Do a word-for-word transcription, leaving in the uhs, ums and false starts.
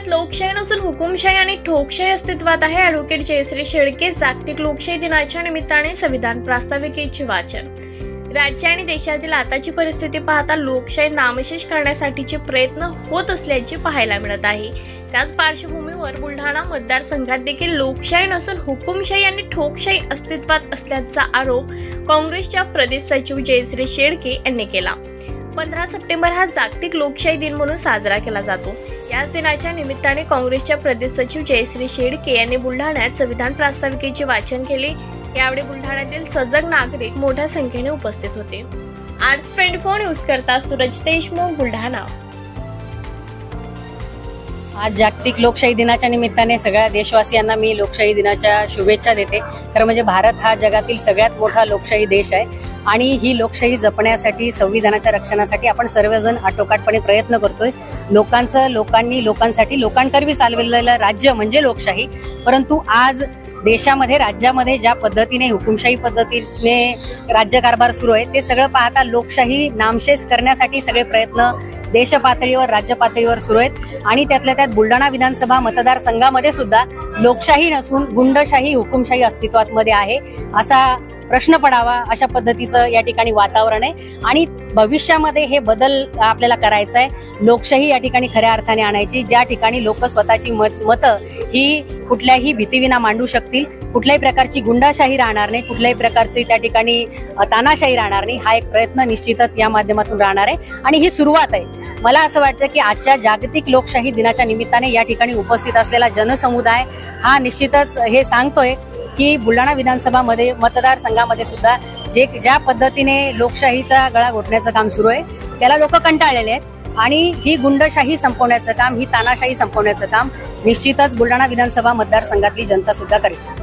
बुलढाण्यात लोकशाही नसून हुकुमशाही आणि ठोकशाही अस्तित्वात आहे. ॲडव्होकेट जयश्री शेळके जागतिक लोकशाही दिनाच्या निमित्ताने संविधान प्रास्ताविकेचे वाचन. राज्य आणि देशातील आताची परिस्थिती पाहता लोकशाही नामशेष करण्यासाठीचे प्रयत्न होत असल्याचे पाहायला मिळत आहे. त्याच पार्श्वभूमीवर बुलढाणा मतदारसंघात देखील लोकशाही नसून हुकुमशाही आणि ठोकशाही अस्तित्वात असल्याचा आरोप काँग्रेसच्या प्रदेश सचिव जयश्री शेळके यांनी केला. पंधरा सप्टेंबर हा जागतिक लोकशाही दिन म्हणून साजरा केला जातो. याच दिनाच्या निमित्ताने काँग्रेसच्या प्रदेश सचिव जयश्री शेळके यांनी बुलढाण्यात संविधान प्रास्ताविकेचे वाचन केले. यावेळी बुलढाण्यातील सजग नागरिक मोठ्या संख्येने उपस्थित होते. आर्ट्स ट्वेंटी फोर न्यूज करता सूरज देशमुख, बुलढाणा. आज जागतिक लोकशाही दिनाच्या निमित्ताने सगळ्या देशवासियांना मी लोकशाही दिनाच्या शुभेच्छा देते. खरं म्हणजे भारत हा जगातील सगळ्यात मोठा लोकशाही देश आहे आणि ही लोकशाही जपण्यासाठी, संविधानाच्या रक्षणासाठी आपण सर्वजण आटोकाटपणे प्रयत्न करतोय. लोकांचं लोकांनी लोकांसाठी लोकांकरवी चालवलेलं राज्य म्हणजे लोकशाही. परंतु आज देशामध्ये, राज्यामध्ये ज्या पद्धतीने हुकुमशाही पद्धतीने राज्यकारभार सुरू आहे ते सगळं पाहता लोकशाही नामशेष करण्यासाठी सगळे प्रयत्न देश पातळीवर, राज्य पातळीवर सुरू आहेत. आणि त्यातल्या त्यात बुलढाणा विधानसभा मतदारसंघामध्ये सुद्धा लोकशाही नसून गुंडशाही, हुकुमशाही अस्तित्वात मध्ये आहे असा प्रश्न पडावा अशा पद्धतीचं या ठिकाणी वातावरण आहे. आणि भविष्यामध्ये हे बदल आपल्याला करायचा आहे. लोकशाही या ठिकाणी खऱ्या अर्थाने आणायची, ज्या ठिकाणी लोक स्वतःची मत मतं ही कुठल्याही भीतीविना मांडू शकतील, कुठल्याही प्रकारची गुंडाशाही राहणार नाही, कुठल्याही प्रकारची त्या ठिकाणी तानाशाही राहणार नाही. हा एक प्रयत्न निश्चितच या माध्यमातून राहणार आहे आणि ही सुरुवात आहे. मला असं वाटतं की आजच्या जागतिक लोकशाही दिनाच्या निमित्ताने या ठिकाणी उपस्थित असलेला जनसमुदाय हा निश्चितच हे सांगतोय की बुलढाणा विधानसभामध्ये मतदारसंघामध्ये सुद्धा जे ज्या पद्धतीने लोकशाहीचा गळा घोटण्याचं काम सुरू आहे त्याला लोक कंटाळलेले आहेत आणि ही गुंडशाही संपवण्याचं काम, ही तानाशाही संपवण्याचं काम निश्चितच बुलढाणा विधानसभा मतदारसंघातली जनता सुद्धा करेल.